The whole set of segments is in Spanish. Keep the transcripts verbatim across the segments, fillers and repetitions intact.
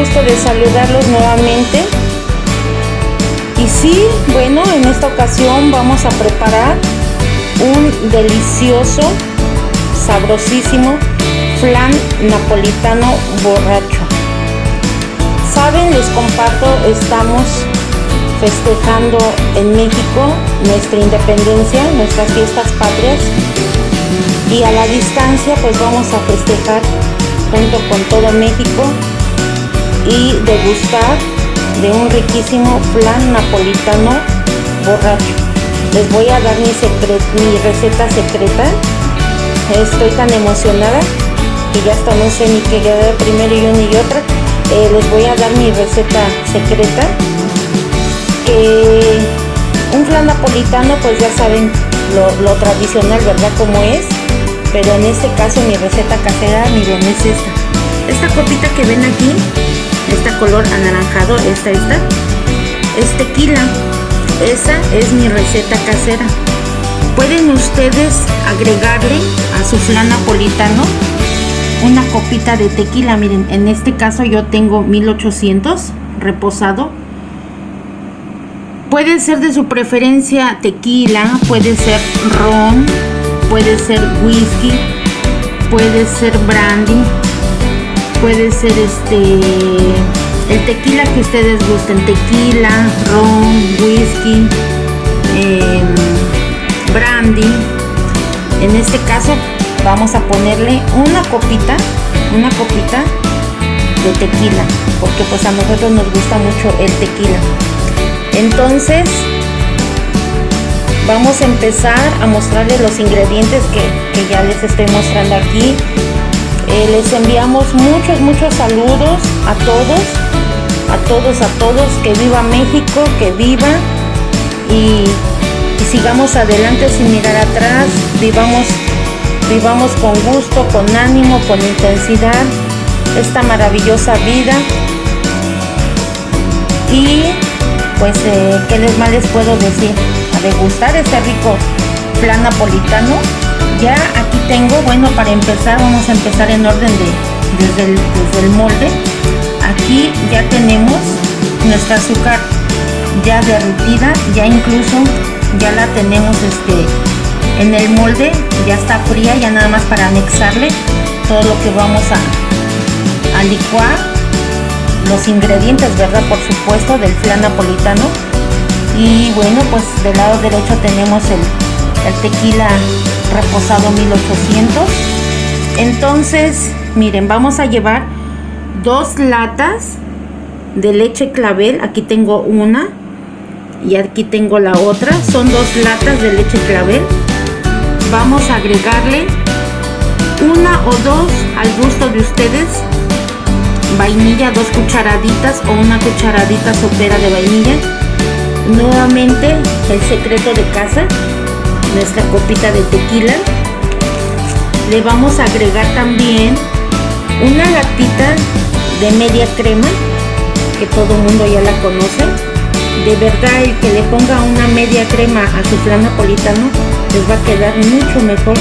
gusto de saludarlos nuevamente. Y sí, bueno, en esta ocasión vamos a preparar un delicioso, sabrosísimo flan napolitano borracho. Saben, les comparto, estamos festejando en México nuestra independencia, nuestras fiestas patrias, y a la distancia pues vamos a festejar junto con todo México y degustar de un riquísimo flan napolitano borracho. Les voy a dar mi, secret, mi receta secreta. Estoy tan emocionada que ya hasta no sé ni qué quedar primero y una y otra. Eh, les voy a dar mi receta secreta, que un flan napolitano pues ya saben lo, lo tradicional, ¿verdad? Como es, pero en este caso mi receta casera, miren, es esta esta copita que ven aquí, esta color anaranjado, esta, esta es tequila. Esa es mi receta casera. Pueden ustedes agregarle a su flan napolitano una copita de tequila. Miren, en este caso yo tengo mil ochocientos reposado. Puede ser de su preferencia tequila, puede ser ron, puede ser whisky, puede ser brandy, puede ser este el tequila que ustedes gusten, tequila, ron, whisky, eh, brandy. En este caso vamos a ponerle una copita, una copita de tequila, porque pues a nosotros nos gusta mucho el tequila. Entonces vamos a empezar a mostrarles los ingredientes que, que ya les estoy mostrando aquí. Eh, les enviamos muchos, muchos saludos a todos, a todos, a todos. Que viva México, que viva y, y sigamos adelante sin mirar atrás. Vivamos, vivamos con gusto, con ánimo, con intensidad esta maravillosa vida. Y pues, eh, ¿qué les más les puedo decir? A degustar este rico flan napolitano. Ya aquí tengo, bueno, para empezar, vamos a empezar en orden de desde el, desde el molde. Aquí ya tenemos nuestra azúcar ya derretida, ya incluso ya la tenemos este en el molde, ya está fría, ya nada más para anexarle todo lo que vamos a, a licuar, los ingredientes, ¿verdad? Por supuesto, del flan napolitano. Y bueno, pues del lado derecho tenemos el, el tequila reposado mil ochocientos. Entonces, miren, vamos a llevar dos latas de leche clavel. Aquí tengo una y aquí tengo la otra. Son dos latas de leche clavel. Vamos a agregarle una o dos al gusto de ustedes. Vainilla, dos cucharaditas o una cucharadita sopera de vainilla. Nuevamente el secreto de casa, nuestra copita de tequila. Le vamos a agregar también una latita de media crema, que todo el mundo ya la conoce. De verdad, el que le ponga una media crema a su flan napolitano les va a quedar mucho mejor.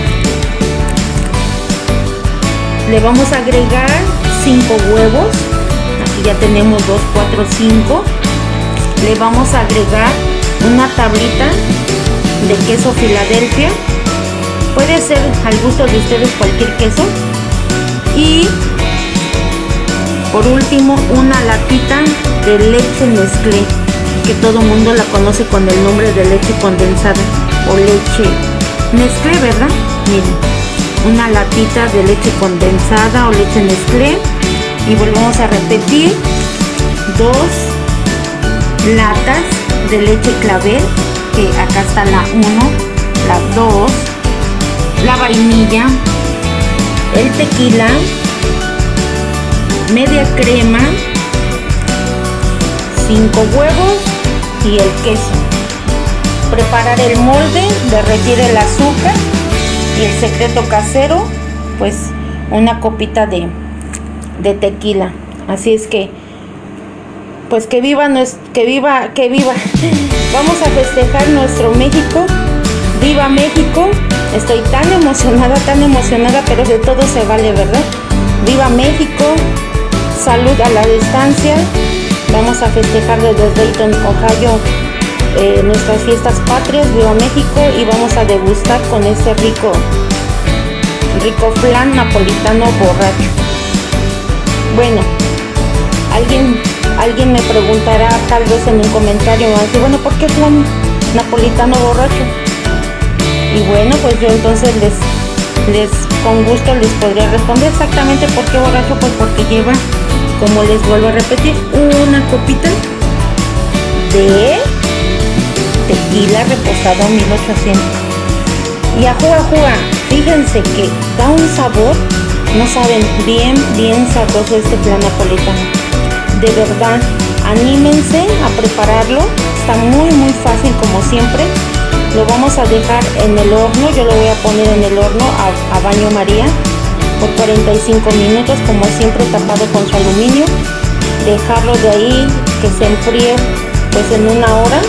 Le vamos a agregar cinco huevos. Aquí ya tenemos dos, cuatro, cinco. Le vamos a agregar una tablita de queso Filadelfia. Puede ser al gusto de ustedes cualquier queso. Y por último, una latita de leche Nestlé, que todo el mundo la conoce con el nombre de leche condensada o leche Nestlé, ¿verdad? Miren, una latita de leche condensada o leche Nestlé. Y volvemos a repetir, dos latas de leche clavel, que acá está la uno, la dos, la vainilla, el tequila, media crema, cinco huevos y el queso. Preparar el molde, derretir el azúcar y el secreto casero, pues una copita de, de tequila. Así es que pues que viva, que viva, que viva. Vamos a festejar nuestro México. ¡Viva México! Estoy tan emocionada, tan emocionada, pero de todo se vale, ¿verdad? ¡Viva México! salud a la distancia. Vamos a festejar desde Dayton, Ohio, eh, nuestras fiestas patrias. Viva México. Y vamos a degustar con este rico rico flan napolitano borracho. Bueno, alguien alguien me preguntará tal vez en un comentario, me va a decir, bueno, ¿por qué flan napolitano borracho? Y bueno, pues yo entonces les les con gusto les podría responder exactamente por qué borracho. Pues porque lleva, como les vuelvo a repetir, una copita de tequila reposado mil ochocientos. Y ajua, ajua, fíjense que da un sabor, no saben, bien, bien sabroso este flan napolitano. De verdad, anímense a prepararlo, está muy, muy fácil como siempre. Lo vamos a dejar en el horno, yo lo voy a poner en el horno a, a baño María por cuarenta y cinco minutos, como siempre tapado con su aluminio. Dejarlo de ahí que se enfríe pues en una hora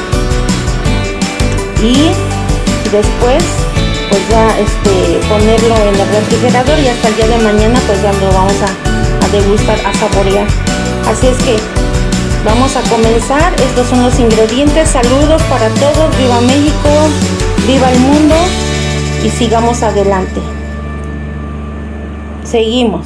y después pues ya este ponerlo en el refrigerador, y hasta el día de mañana pues ya lo vamos a, a degustar, a saborear. Así es que vamos a comenzar. Estos son los ingredientes. Saludos para todos. Viva México, viva el mundo, y sigamos adelante. Seguimos.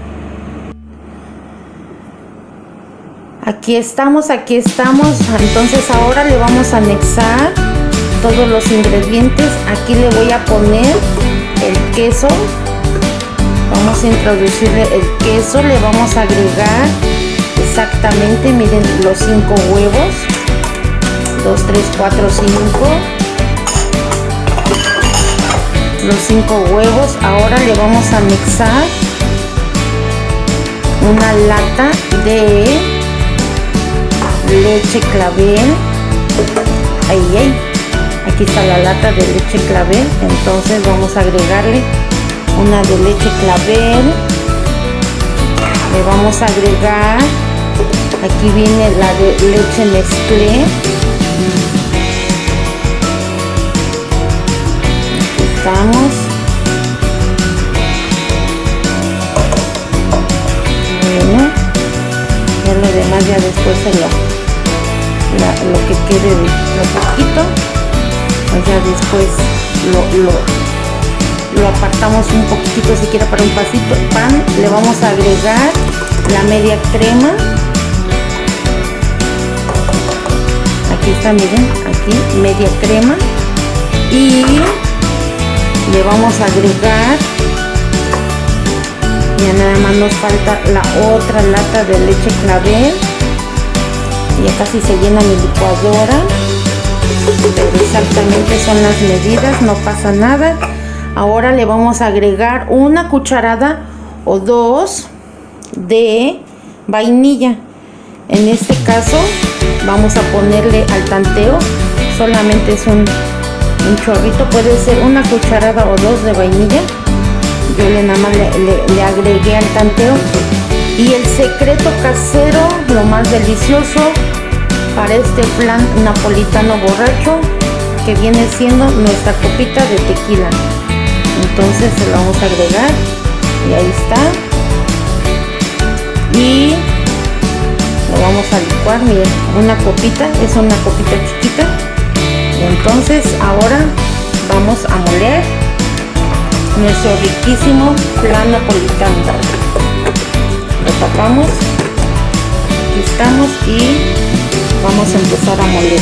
Aquí estamos, aquí estamos. Entonces ahora le vamos a anexar todos los ingredientes. Aquí le voy a poner el queso. Vamos a introducirle el queso. Le vamos a agregar exactamente, miren, los cinco huevos. dos, tres, cuatro, cinco. Los cinco huevos. Ahora le vamos a anexar una lata de leche clavel. Ahí, ahí. Aquí está la lata de leche clavel. Entonces vamos a agregarle una de leche clavel. Le vamos a agregar, aquí viene la de leche Nestlé. Aquí estamos. Bueno, ya lo demás ya después se lo, la, lo que quede de lo poquito, pues ya después lo, lo, lo apartamos un poquitito, siquiera para un pasito pan. Le vamos a agregar la media crema. Aquí está, miren, aquí media crema. Y le vamos a agregar, ya nada más nos falta la otra lata de leche clavel. Ya casi se llena mi licuadora, pero exactamente son las medidas, no pasa nada. Ahora le vamos a agregar una cucharada o dos de vainilla. En este caso vamos a ponerle al tanteo, solamente es un, un chorrito, puede ser una cucharada o dos de vainilla. Yo le nada más le, le, le agregué al tanteo. Y el secreto casero, lo más delicioso para este flan napolitano borracho, que viene siendo nuestra copita de tequila. Entonces se lo vamos a agregar y ahí está, y lo vamos a licuar. Miren, una copita, es una copita chiquita. Y entonces ahora vamos a moler nuestro riquísimo flan napolitano. Lo tapamos, aquí estamos, y vamos a empezar a moler.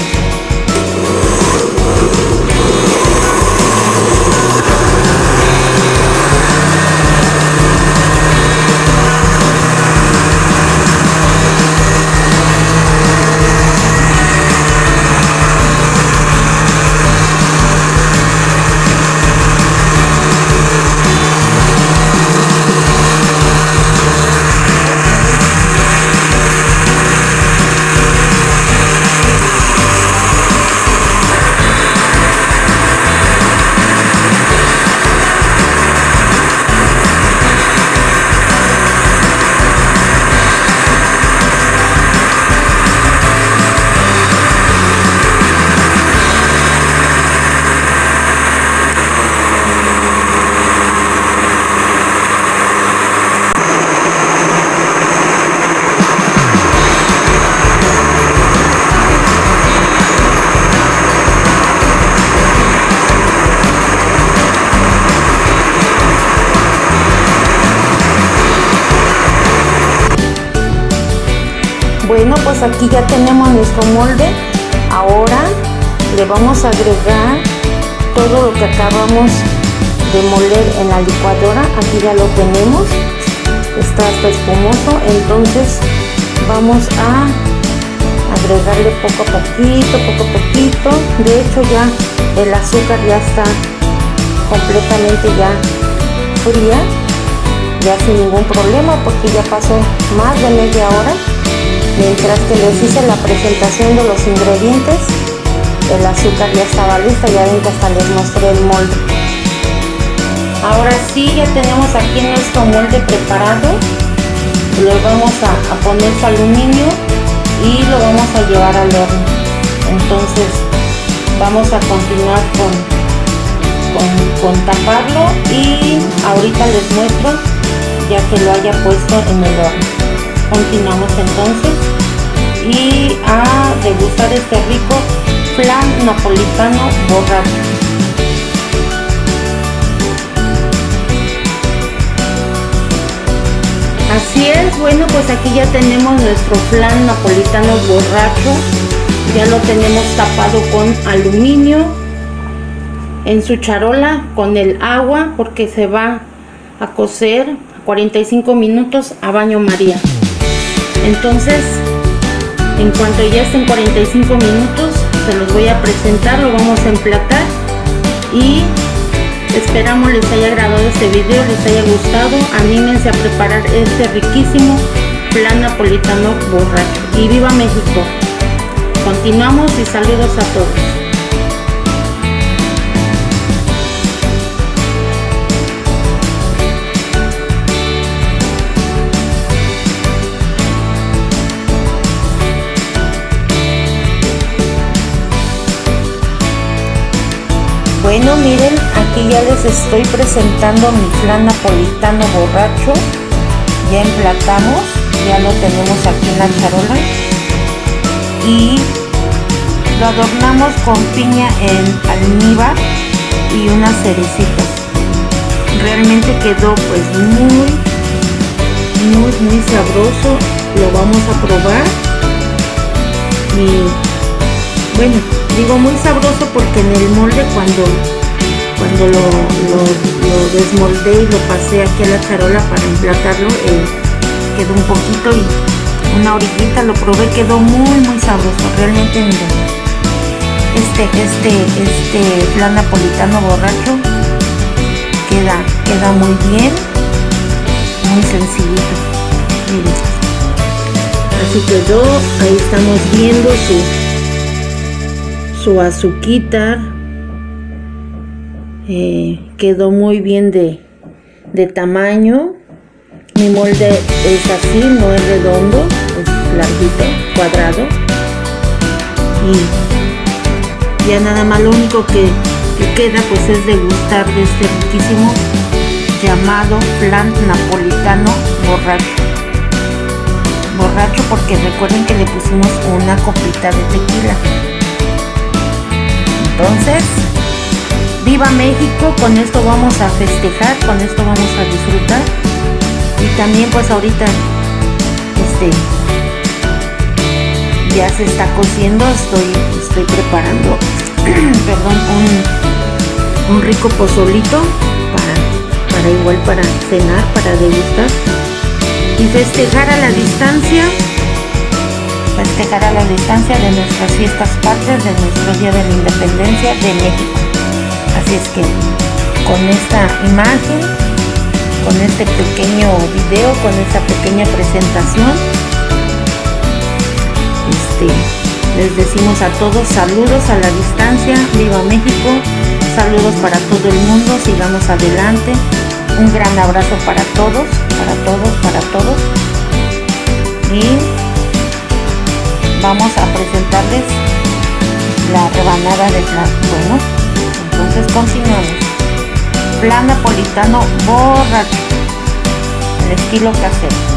Bueno, pues aquí ya tenemos nuestro molde. Ahora le vamos a agregar todo lo que acabamos de moler en la licuadora. Aquí ya lo tenemos, está hasta espumoso. Entonces vamos a agregarle poco a poquito, poco a poquito. De hecho ya el azúcar ya está completamente ya fría, ya sin ningún problema, porque ya pasó más de media hora. Mientras que les hice la presentación de los ingredientes, el azúcar ya estaba lista. Ya ven que hasta les mostré el molde. Ahora sí, ya tenemos aquí nuestro molde preparado. Le vamos a, a poner su aluminio y lo vamos a llevar al horno. Entonces vamos a continuar con, con, con taparlo, y ahorita les muestro ya que lo haya puesto en el horno. Continuamos entonces y a degustar este rico flan napolitano borracho. Así es, bueno, pues aquí ya tenemos nuestro flan napolitano borracho. Ya lo tenemos tapado con aluminio en su charola con el agua, porque se va a cocer cuarenta y cinco minutos a baño María. Entonces, en cuanto ya estén cuarenta y cinco minutos, se los voy a presentar, lo vamos a emplatar, y esperamos les haya agradado este video, les haya gustado. Anímense a preparar este riquísimo flan napolitano borracho. Y viva México. Continuamos y saludos a todos. Bueno, miren, aquí ya les estoy presentando mi flan napolitano borracho. Ya emplatamos, ya lo tenemos aquí en la charola y lo adornamos con piña en almíbar y unas cerecitas. Realmente quedó pues muy, muy, muy sabroso. Lo vamos a probar y bueno, digo muy sabroso porque en el molde cuando, cuando lo, lo, lo desmoldé y lo pasé aquí a la charola para emplatarlo, eh, quedó un poquito y una orillita, lo probé, quedó muy muy sabroso. Realmente miren, este, este, este flan napolitano borracho queda, queda muy bien, muy sencillito. Miren, así quedó. Ahí estamos viendo su su azuquita, eh, quedó muy bien de, de tamaño. Mi molde es así, no es redondo, es larguito, cuadrado, y ya nada más lo único que, que queda pues es degustar de este riquísimo llamado flan napolitano borracho. Borracho porque recuerden que le pusimos una copita de tequila. Entonces, viva México. Con esto vamos a festejar, con esto vamos a disfrutar. Y también pues ahorita este ya se está cociendo. Estoy, estoy preparando perdón, un, un rico pozolito para, para igual para cenar, para degustar y festejar a la distancia. Festejar a la distancia de nuestras fiestas patrias, de nuestro Día de la Independencia de México. Así es que con esta imagen, con este pequeño video, con esta pequeña presentación, este, les decimos a todos saludos a la distancia. Viva México, saludos para todo el mundo, sigamos adelante. Un gran abrazo para todos, para todos, para todos. Y vamos a presentarles la rebanada de flan. Bueno, entonces continuamos. Flan napolitano borracho, el estilo casero.